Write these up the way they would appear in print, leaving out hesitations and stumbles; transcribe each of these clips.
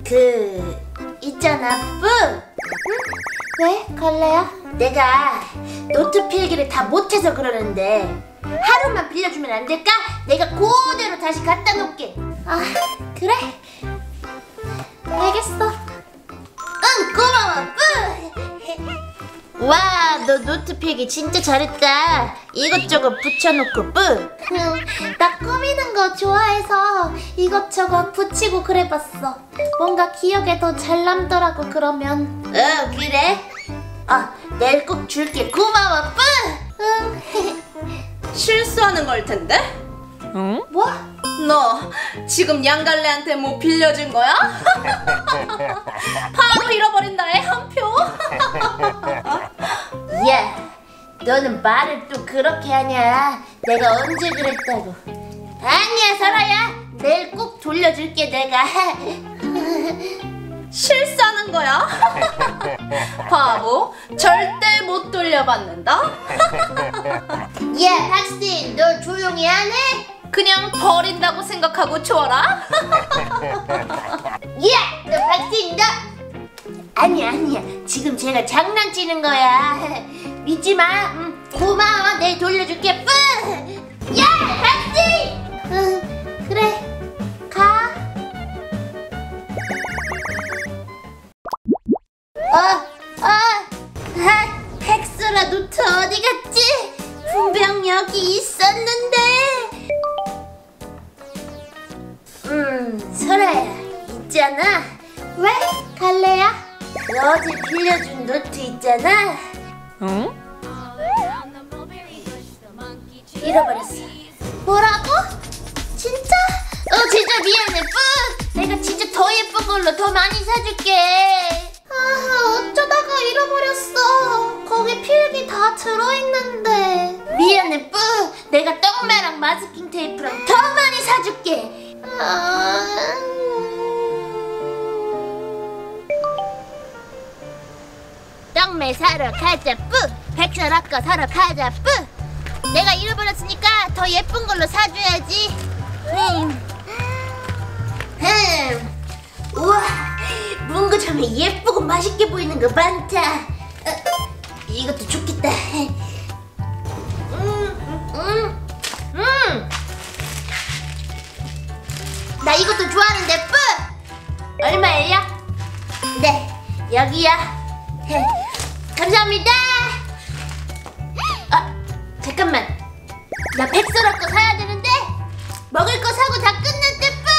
있잖아, 뿌. 응? 왜, 갈래야? 내가 노트 필기를 다 못해서 그러는데 하루만 빌려주면 안 될까? 내가 그대로 다시 갖다 놓을게. 아, 그래? 알겠어. 응, 고마워, 뿌. 와, 너 노트 필기 진짜 잘했다. 이것저것 붙여놓고, 뿌. 나 꾸미는 거 좋아해서 이것저것 붙이고 그래봤어. 뭔가 기억에 더 잘 남더라고, 그러면. 그래? 내일 꼭 줄게. 고마워, 뿌. 응. 실수하는 걸 텐데? 응? 뭐? 너 지금 양갈래한테 뭐 빌려준 거야? 바로 잃어버린다, 애 한 표. 야, 너는 말을 또 그렇게 하냐? 내가 언제 그랬다고? 아니야, 설아야. 내일 꼭 돌려줄게, 내가. 실수하는 거야? 바보, 절대 못 돌려받는다. 야, 박스틴, 너 조용히 안 해? 그냥 버린다고 생각하고 줘라. 야, 너 박스틴, 너. 아니야. 지금 제가 장난치는 거야. 믿지 마. 고마워. 내일 돌려줄게. 뿌. 야, 박스틴. 그래. 가. 팩스라 노트 어디 갔지? 분명 여기 있었는데. 설아야, 있잖아. 왜? 갈래야? 너 어제 빌려준 노트 있잖아. 응? 잃어버렸어. 뭐라고? 진짜? 진짜 미안해, 뿌. 내가 진짜 더 예쁜 걸로 더 많이 사줄게. 어쩌다가 잃어버렸어. 거기 필기 다 들어있는데. 미안해, 뿌. 내가 떡매랑 마스킹 테이프랑 더 많이 사줄게. 떡매 사러 가자, 뿌. 백설아 거 사러 가자, 뿌. 내가 잃어버렸으니까 더 예쁜 걸로 사줘야지. 우와, 문구점에 예쁘고 맛있게 보이는 거 많다. 이것도 좋겠다. 나 이것도 좋아하는데, 뿌. 얼마예요? 네, 여기야. 감사합니다. 잠깐만, 나 백설아 거 사야 되는데. 먹을 거 사고 다 끝났대, 뿌.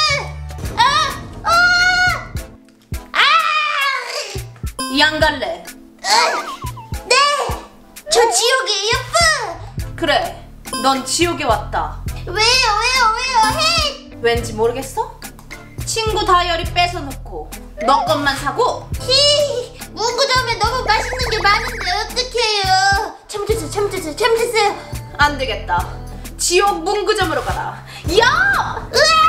양갈래. 네, 저 지옥이에요, 뿌. 그래, 넌 지옥에 왔다. 왜요? 헤이. 왠지 모르겠어? 친구 다이어리 뺏어놓고 너 것만 사고. 문구점에 너무 맛있는 게 많은데 어떡해요. 참으세요. 안 되겠다. 지옥 문구점으로 가라. 야!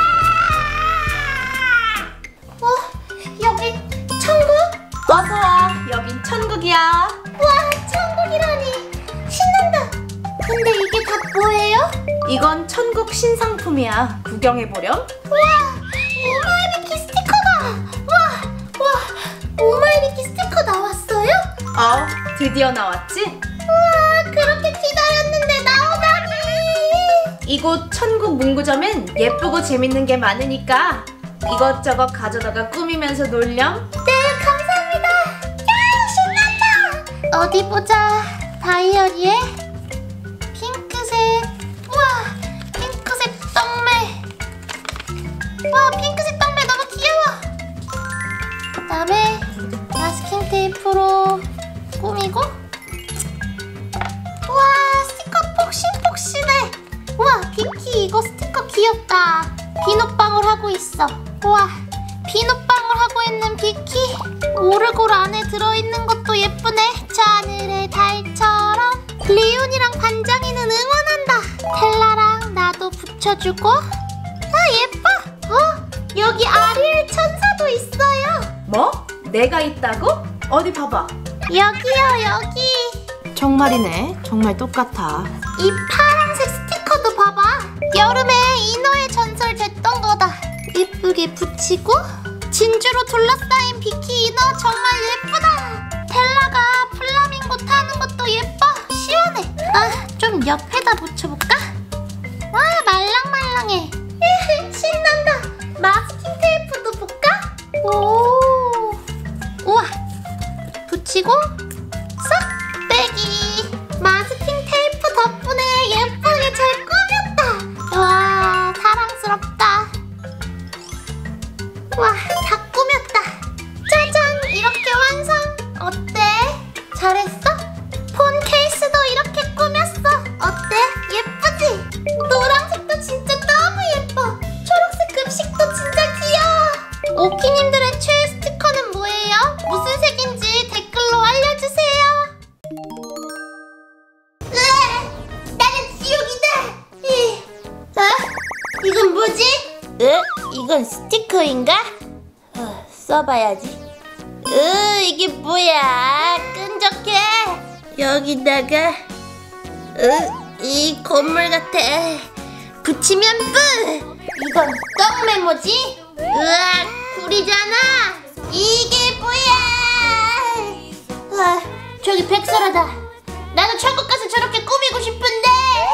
여기 천국? 어서 와. 여긴 천국이야. 와, 천국이라니. 신난다. 근데 이게 다 뭐예요? 이건 천국 신상품이야. 구경해보렴. 와, 오마이비키 스티커다. 와, 오마이비키 스티커 나왔어요? 드디어 나왔지? 우와, 그렇게 기다렸는데 나오다니. 이곳 천국 문구점엔 예쁘고 재밌는 게 많으니까 이것저것 가져다가 꾸미면서 놀렴. 네, 감사합니다. 야, 신난다. 어디 보자. 다이어리에 핑크색. 우와, 핑크색 떡매. 와, 핑크색 떡매 너무 귀여워. 그 다음에 마스킹 테이프로 꾸미고. 우와, 스티커 폭신폭신해. 우와, 비키 이거 스티커 귀엽다. 비눗방울 하고 있어. 우와, 비눗방울 하고 있는 비키. 오르골 안에 들어있는 것도 예쁘네. 저 하늘의 달처럼. 리온이랑 반장이는 응원한다. 텔라랑 나도 붙여주고. 예뻐. 여기 아리엘 천사도 있어요. 뭐? 내가 있다고? 어디 봐봐. 여기요, 여기. 정말이네. 정말 똑같아. 이 파란색 스티커도 봐봐. 여름에 인어의 전설 됐던 거다. 예쁘게 붙이고. 진주로 둘러싸인 비키니 정말 예쁘다. 텔라가 플라밍고 타는 것도 예뻐. 시원해. 좀 옆에다 붙여볼까? 와, 말랑말랑해. 신난다. 마스킹 테이프도 볼까? 오, 우와. 붙이고 싹 빼기. 마스킹 테이프 덕분에 예쁘게 잘 꾸몄다. 와, 사랑스럽다. 와, 다 꾸몄다. 짜잔, 이렇게 완성. 어때? 잘했어? 폰 케이스도 이렇게 꾸몄어. 어때? 예쁘지? 노란색도 진짜 너무 예뻐. 초록색 급식도 진짜 귀여워. 오키님들의 최애 스티커는 뭐예요? 무슨 색인지 댓글로 알려주세요. 나는 지옥이다. 이건 뭐지? 이건 스티커인가? 써봐야지. 이게 뭐야? 끈적해. 여기다가 이 건물 같아. 붙이면 뿌. 이건 떡 메모지? 으악, 구리잖아. 이게 뭐야? 저기 백설하다. 나도 천국 가서 저렇게 꾸미고 싶은데.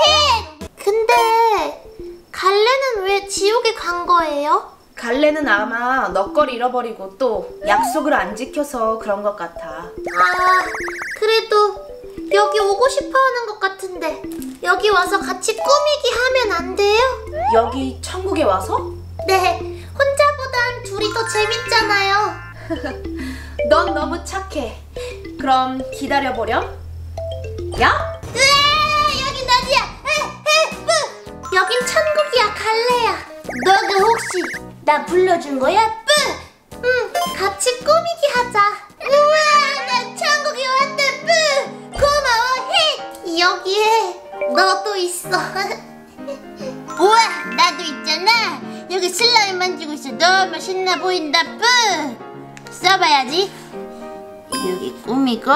근데 갈래는 왜 지옥에 간 거예요? 갈래는 아마 너 걸 잃어버리고 또 약속을 안 지켜서 그런 것 같아. 그래도 여기 오고 싶어 하는 것 같은데 여기 와서 같이 꾸미기 하면 안 돼요? 여기 천국에 와서? 네, 혼자보단 둘이 더 재밌잖아요. 넌 너무 착해. 그럼 기다려보렴. 야? 여긴 어디야? 여긴 천국이야, 갈래야. 너가 혹시 나 불러준 거야? 응, 같이 꾸미기 하자. 우와, 나 천국에 왔다. 고마워. 여기에 너도 있어. 우와, 나도 있잖아. 여기 슬라임 만지고 있어. 너무 신나 보인다. 써봐야지. 여기 꾸미고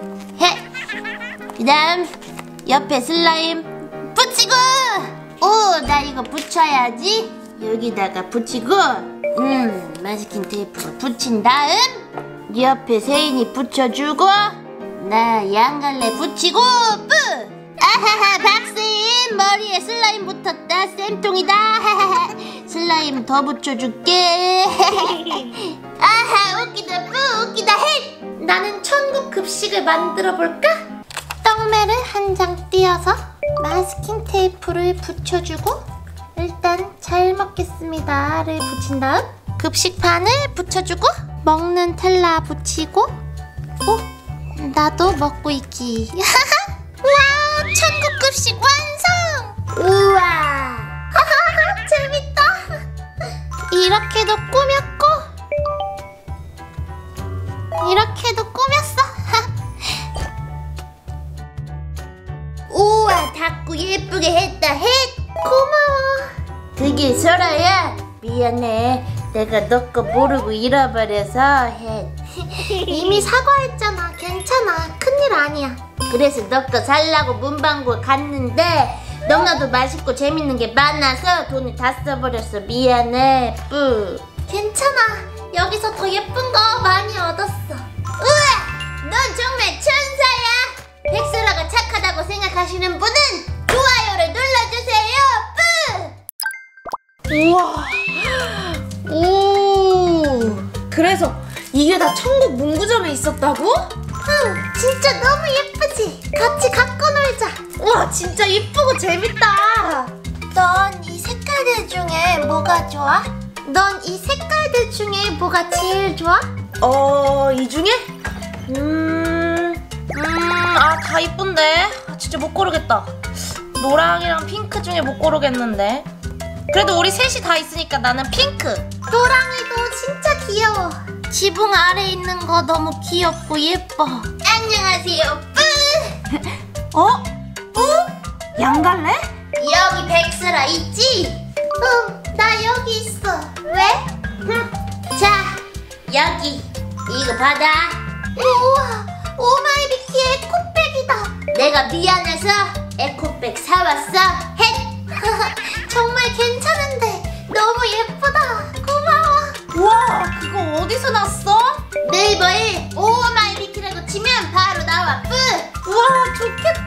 그 다음 옆에 슬라임 붙이고. 나 이거 붙여야지. 여기다가 붙이고 마스킹 테이프가 붙인 다음 옆에 세인이 붙여주고 나 양갈래 붙이고 아하하, 박세인 머리에 슬라임 붙었다. 쌤통이다. 슬라임 더 붙여줄게. 아하, 웃기다. 웃기다. 나는 천국 급식을 만들어 볼까? 떡매를 한 장 띄어서 마스킹 테이프를 붙여주고 일단 잘 먹겠습니다를 붙인 다음 급식판을 붙여주고 먹는 텔라 붙이고 나도 먹고 있기. 와, 천국 급식 완성! 우와, 재밌다. 이렇게도 꾸몄고 이렇게도 꾸몄어. 우와, 닭구 예쁘게 했다. 고마워. 그게 설아야. 미안해, 내가 너 거 모르고 잃어버려서. 이미 사과했잖아. 괜찮아, 큰일 아니야. 그래서 너 거 살라고 문방구 갔는데 너무나도 맛있고 재밌는 게 많아서 돈을 다 써버렸어. 미안해. 괜찮아, 여기서 더 예쁜 거 많이 얻었어. 우와, 넌 정말 천사야. 백설아가 착하다고 생각하시는 분은 좋아요를 눌러주세요. 우와. 오. 그래서 이게 다 천국 문구점에 있었다고? 응, 진짜 너무 예쁘지? 같이 갖고 놀자. 와, 진짜 이쁘고 재밌다. 넌 이 색깔들 중에 뭐가 좋아? 넌 이 색깔들 중에 뭐가 제일 좋아? 이 중에? 다 이쁜데. 진짜 못 고르겠다. 노랑이랑 핑크 중에 못 고르겠는데. 그래도 우리 셋이 다 있으니까 나는 핑크. 노랑이도 진짜 귀여워. 지붕 아래 있는 거 너무 귀엽고 예뻐. 안녕하세요. 양갈래? 여기 백설아 있지? 응, 나 여기 있어. 왜? 자, 여기 이거 받아. 우와, 오마이비키 에코백이다. 내가 미안해서 에코백 사왔어. 정말 괜찮은데 너무 예쁘다. 고마워. 우와, 그거 어디서 났어? 네이버에 오마이비키라고 치면 바로 나와. 뿌. 우와, 좋겠다.